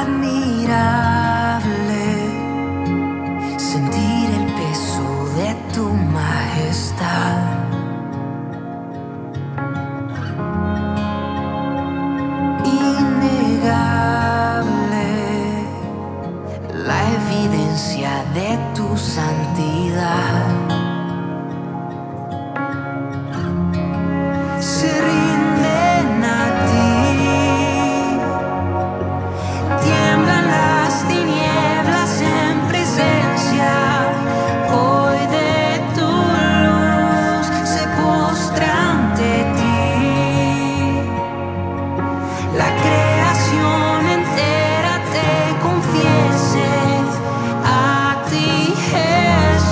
admirable sentir el peso de tu majestad. Innegable la evidencia de tu santidad. Se rinden a ti, tiemblan las tinieblas en presencia hoy de tu luz, se postra ante ti. La creación entera te confiese a ti, Jesús.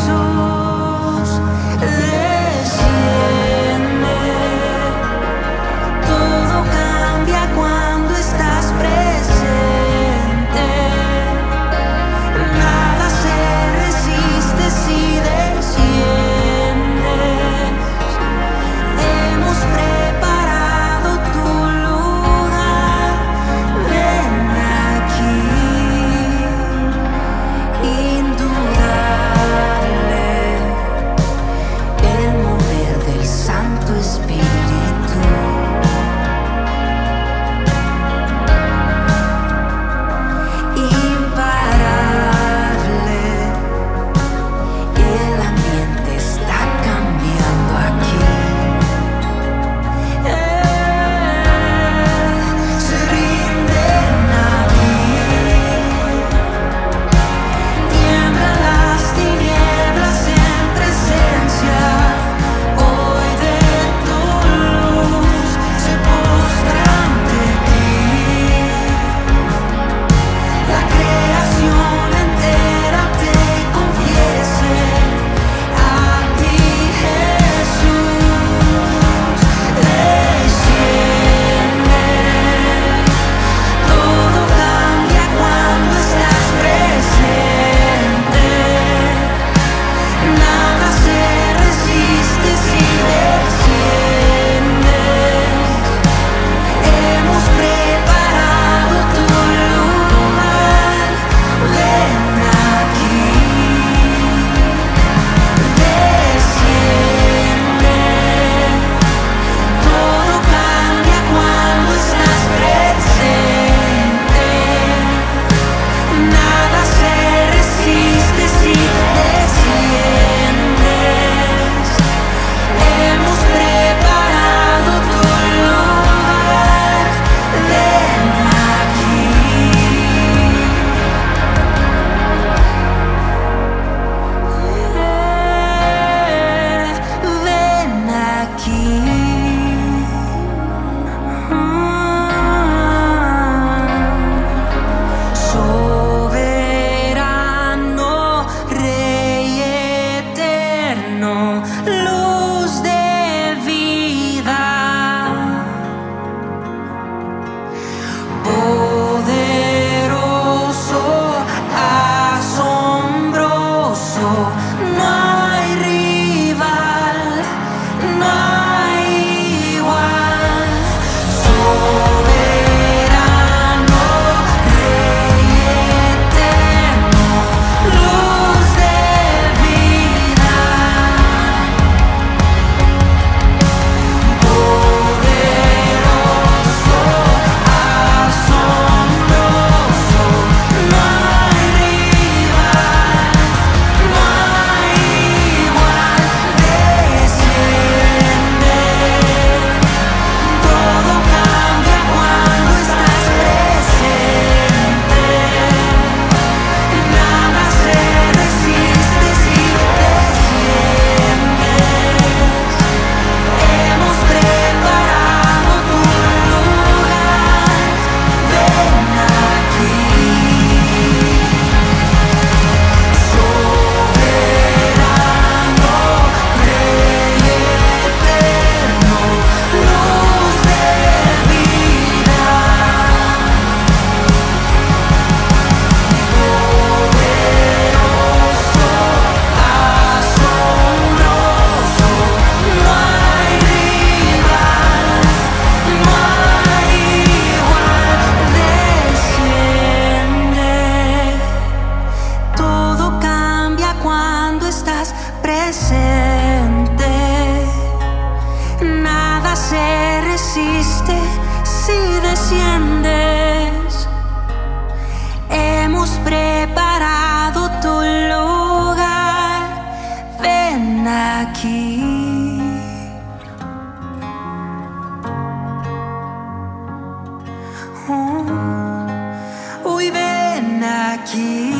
aquí.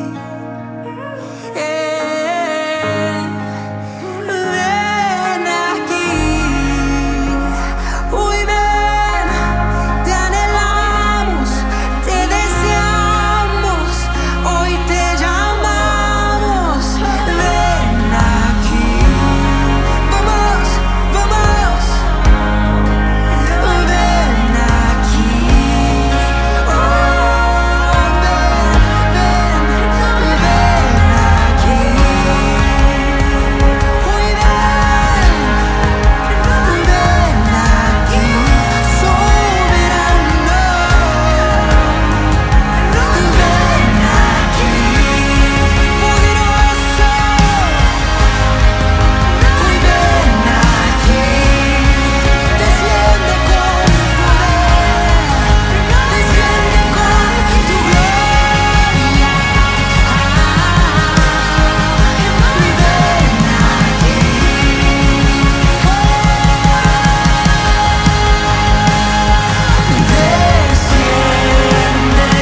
Ven aquí. Uy, ven, te anhelamos, te deseamos, hoy te llamamos. Ven aquí. Vamos, vamos. Ven aquí. Oh, ven, ven, ven aquí. Uy, ven, ven aquí, soberano. Ven aquí, poderoso. Uy, ven aquí, desciende con poder, desciende con tu gloria. Ven aquí. Desciende,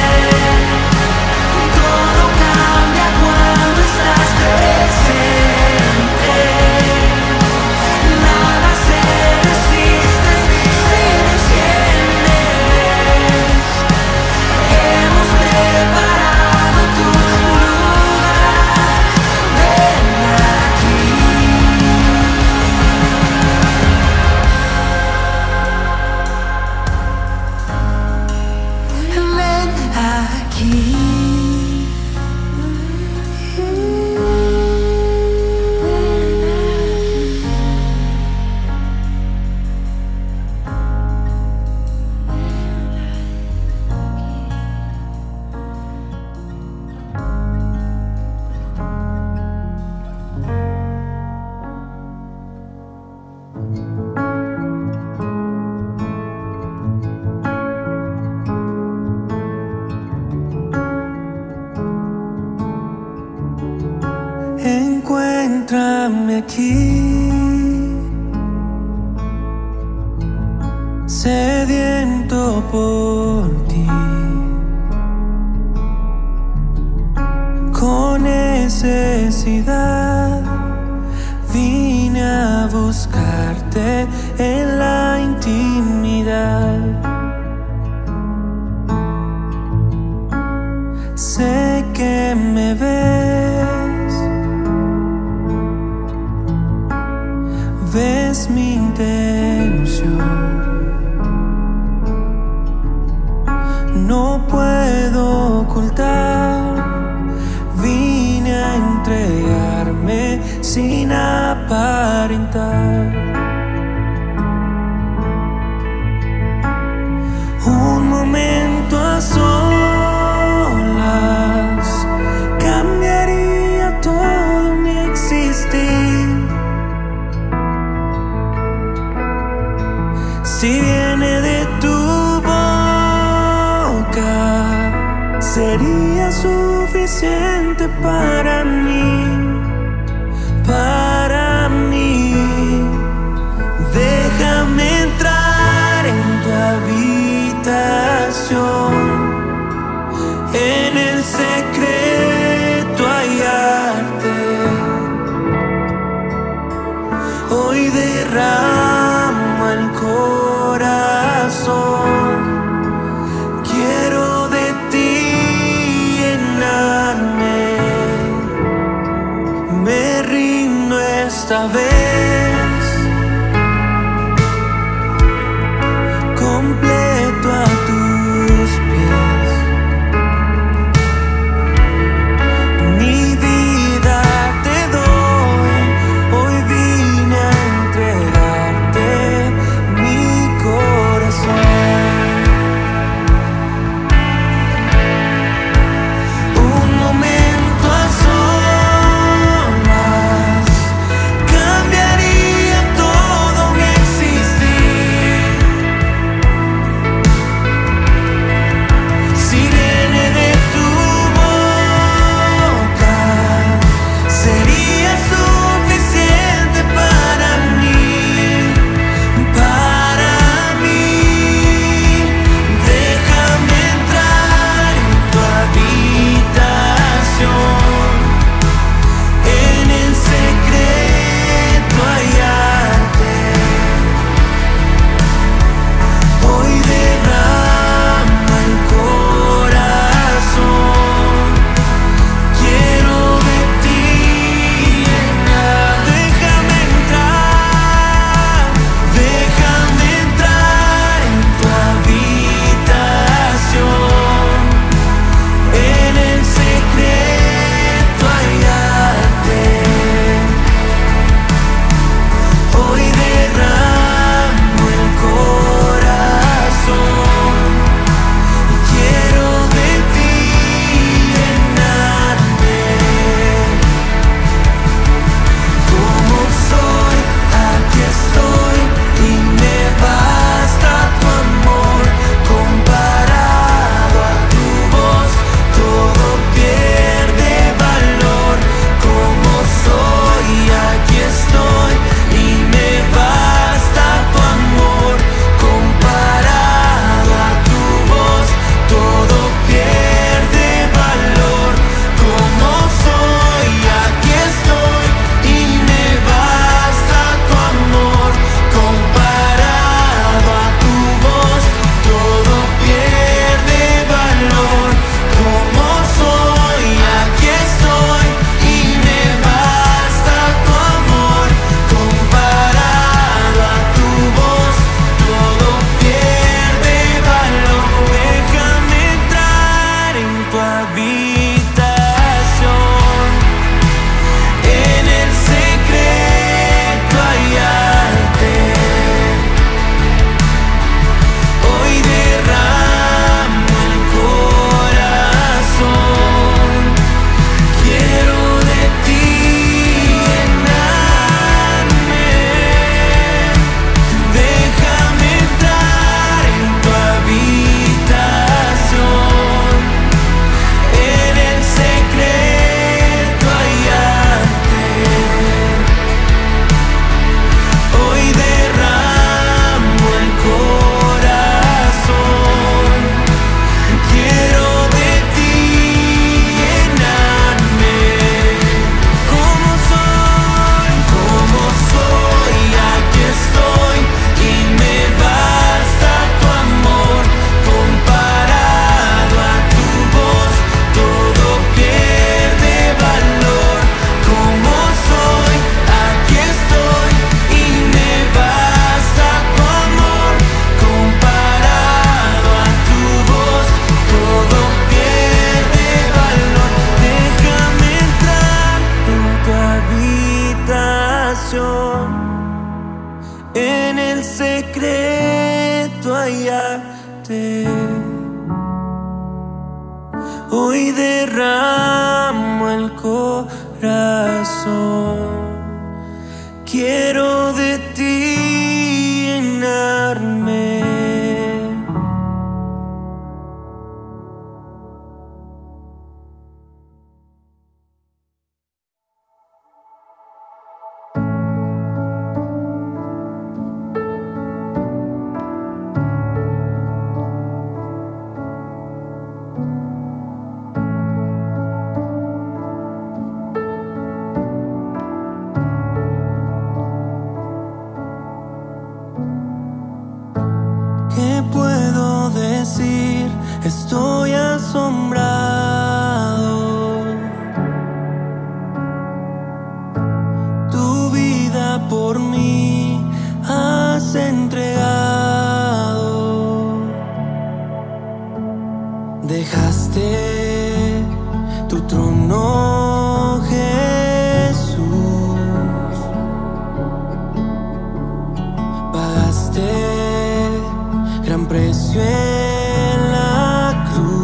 todo cambia cuando estás presente. Nada se resiste si desciendes. Hemos preparado tu lugar. Ven aquí. Ven aquí. Encuéntrame aquí, sediento por ti, con necesidad vine a buscarte en la intimidad. Sé que me ves mi intención. No puedo ocultar, vine a entregarme sin aparentar. Un momento a solas cambiaría todo mi existir. Si viene de tu boca, sería suficiente para mí, para mí. Déjame entrar en tu habitación, en el secreto hallarte. Hoy derramo el corazón, quiero de ti llenarme. Hoy derramo el corazón. Quiero de ti llenarme. ¿Qué puedo decir? Estoy asombrado. Tu vida por mí has entregado. Dejaste tu trono, Jesús. Pagaste gran precio en la cruz.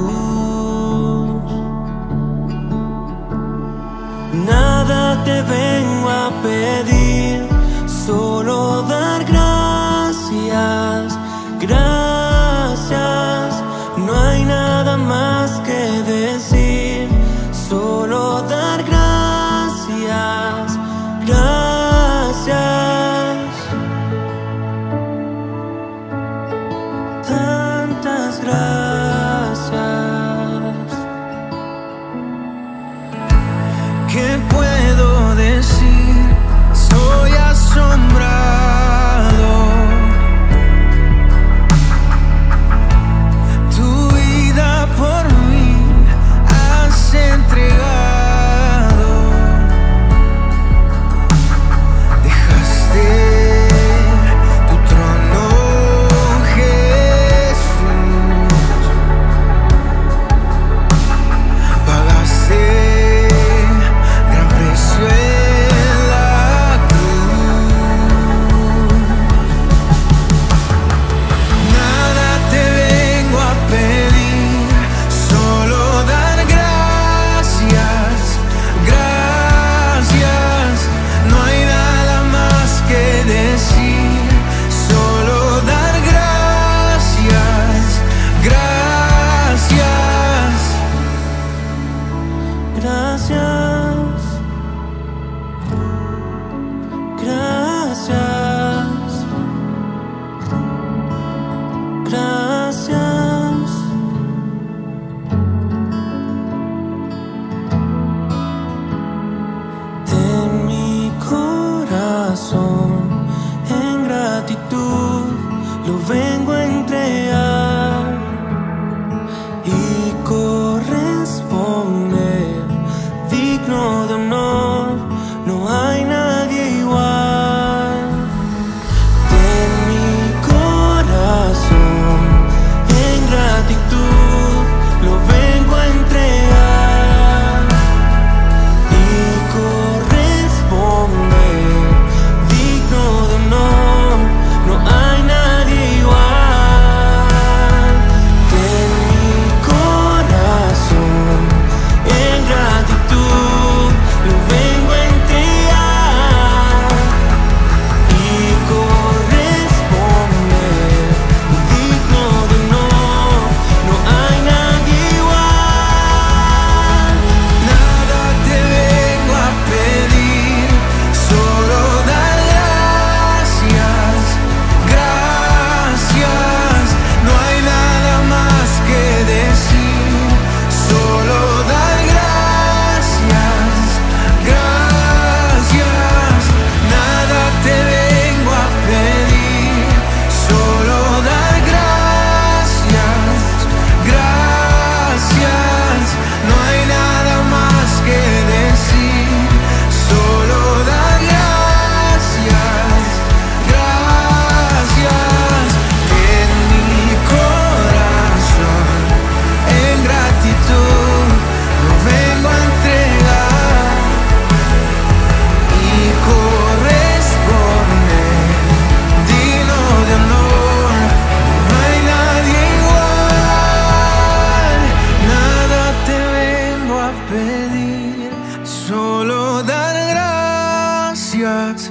pedir, solo dar gracias,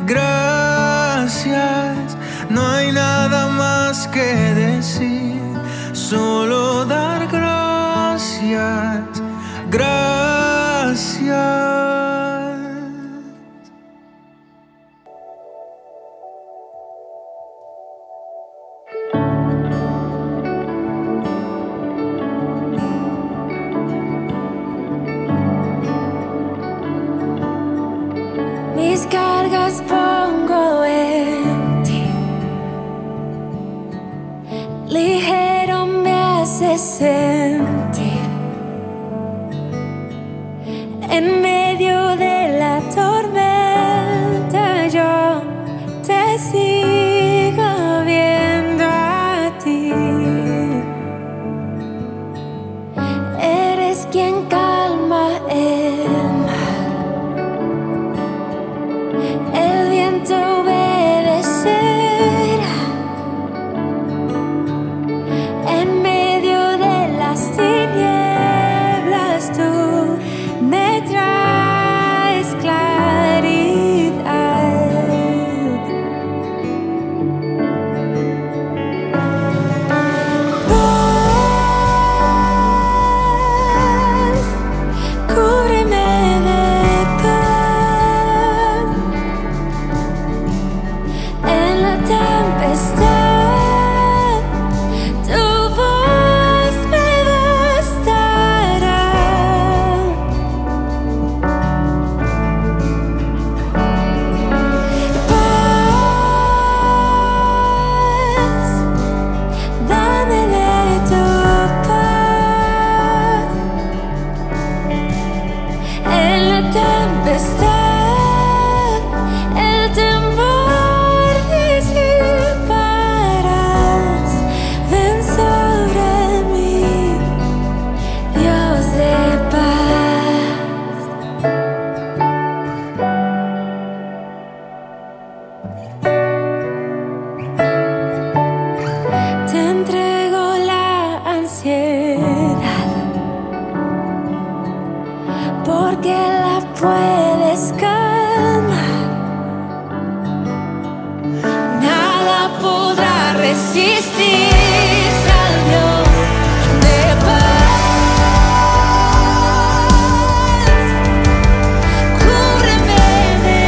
gracias. No hay nada más que decir, solo dar gracias, gracias. Mis cargas pongo en ti, ligero me haces sentir, en medio de la tormenta yo te sigo viendo a ti. Eres quien calma el mar, el viento obedecerá, en medio de las tinieblas tú me traes claridad. Paz, cúbreme de paz en la tempestad, tu voz me bastará. Paz, dame de tu paz en la tempestad, el temor disiparás. Ven sobre mí, Dios de paz. Te entrego la ansiedad, porque la puedes calmar. Nada podrá resistir al Dios de paz. Cúbreme de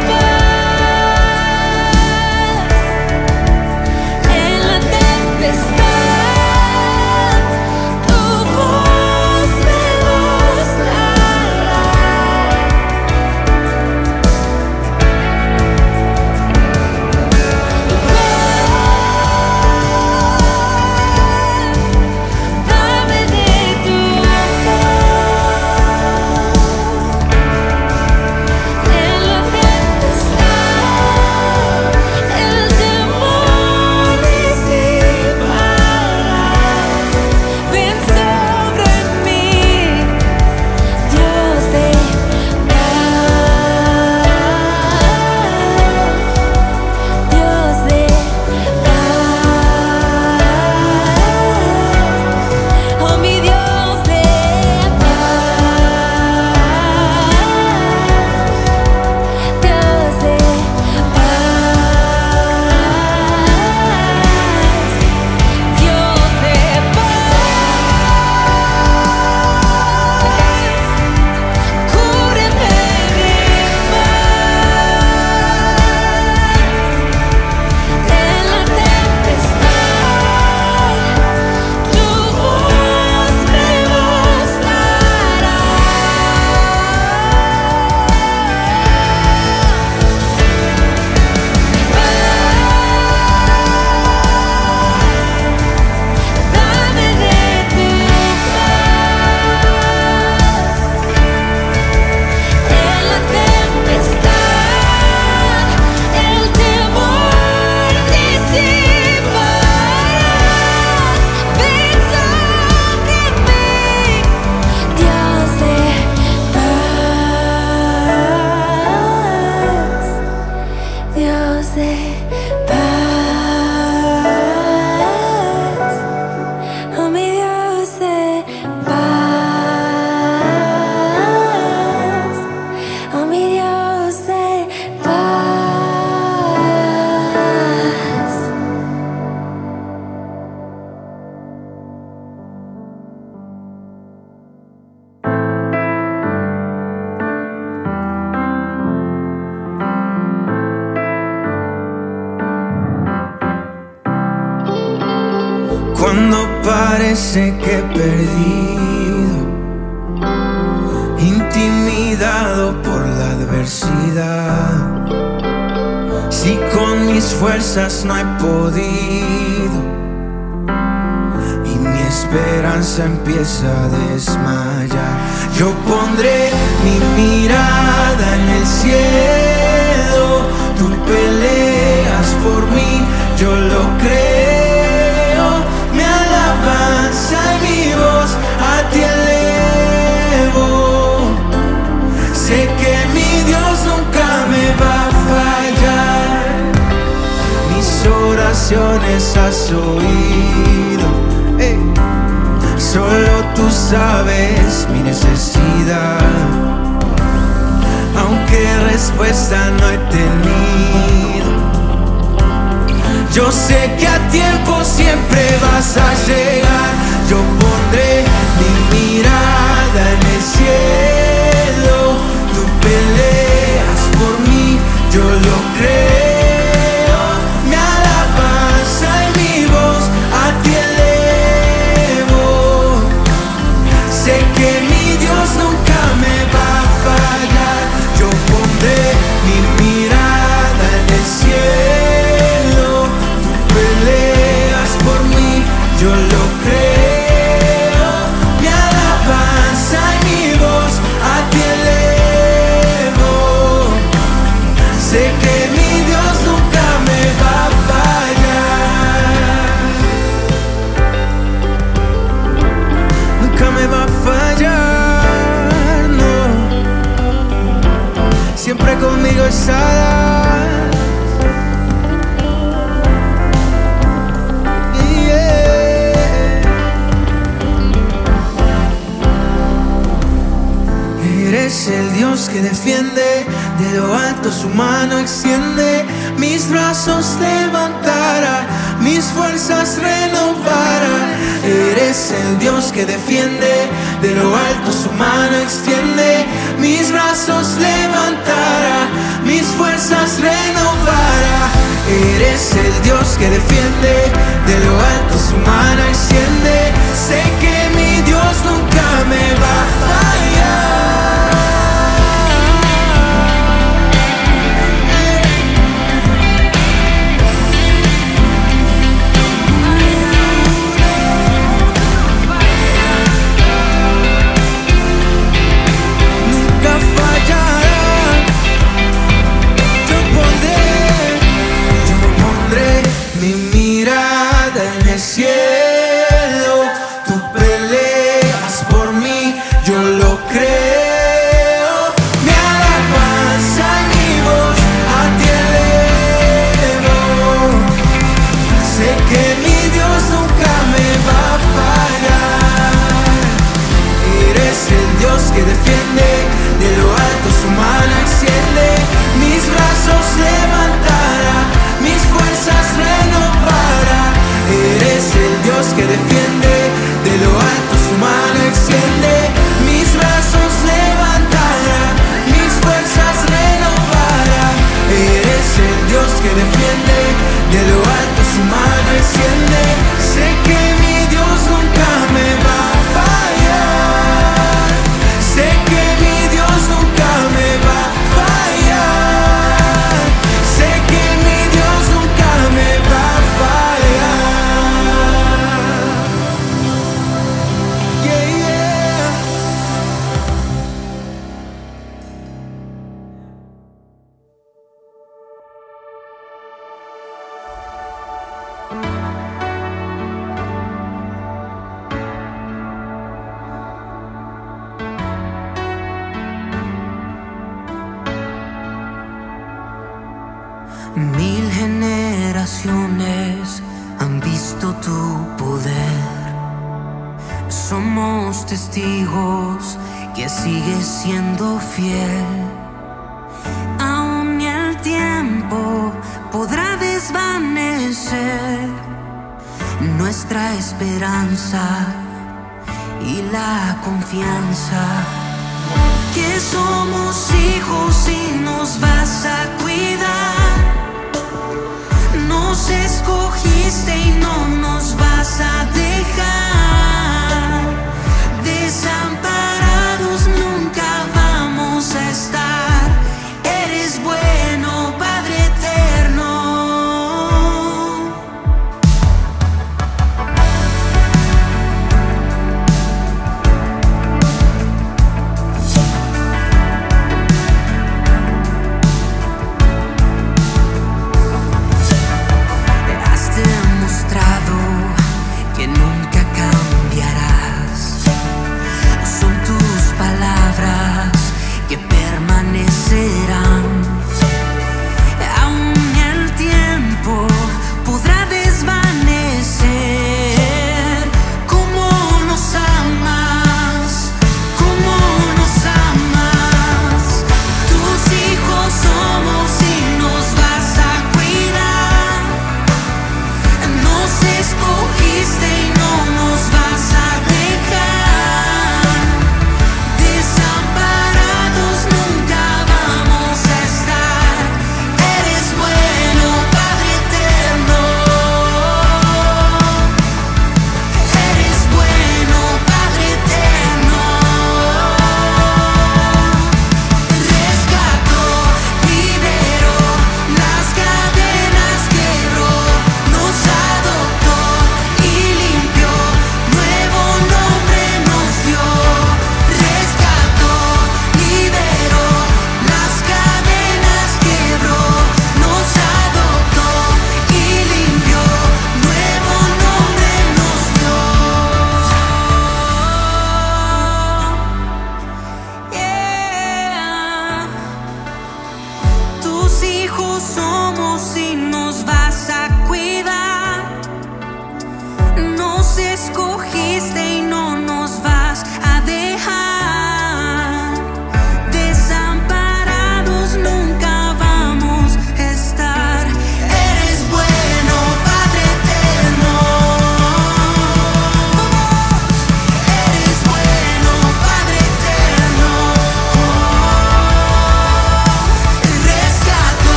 paz en la tempestad, tu voz me bastará. Paz, parece que he perdido, intimidado por la adversidad. Si con mis fuerzas no he podido y mi esperanza empieza a desmayar, yo pondré mi mirada en el cielo. Tú peleas por mí, yo lo creo. Mi alabanza y mi voz a ti elevo. Sé que mi Dios nunca me va a fallar. Mis oraciones has oído. Solo tú sabes mi necesidad. Aunque respuesta no he tenido, yo sé que a tiempo siempre vas a llegar. Yo pondré mi mirada en el cielo. Tú peleas por mí, yo lo creo. Mi alabanza y mi voz a ti elevo. Sé que mi Dios nunca me va a fallar. Yo pondré mi mirada en el cielo. Tú peleas por mí, yo lo creo. Mi alabanza y mi voz a ti elevo. Sé que mi Dios nunca me va a fallar. Nunca me va a fallar, no. Siempre conmigo estarás. Eres el Dios que defiende, de lo alto su mano extiende. Mis brazos levantará, mis fuerzas renovará. Eres el Dios que defiende, de lo alto su mano extiende. Mis brazos levantará, mis fuerzas renovará. Eres el Dios que defiende, de lo alto su mano extiende. Sé que mi Dios nunca me va a fallar. Mi mirada en el cielo, tú peleas por mí, yo lo creo. Mi alabanza y mi voz a ti elevo. Sé que mi Dios nunca me va a fallar. Eres el Dios que defiende, de lo alto su mano extiende. Mis brazos levantará, mis fuerzas renovará. Eres el Dios que defiende, de lo alto su mano extiende. Mis brazos levantará, mis fuerzas renovará. Eres el Dios que defiende, de lo alto su mano extiende. Sé que mi Dios nunca me va a fallar. Sé que mi Dios nunca me va a fallar. Sé que mi Dios nunca me va a fallar. Yeah, yeah. Mil generaciones han visto tu poder. Somos testigos que sigues siendo fiel. Aún ni el tiempo podrá desvanecer nuestra esperanza y la confianza. Que somos hijos y nos vas a cuidar. Nos escogiste y no nos vas a dejar.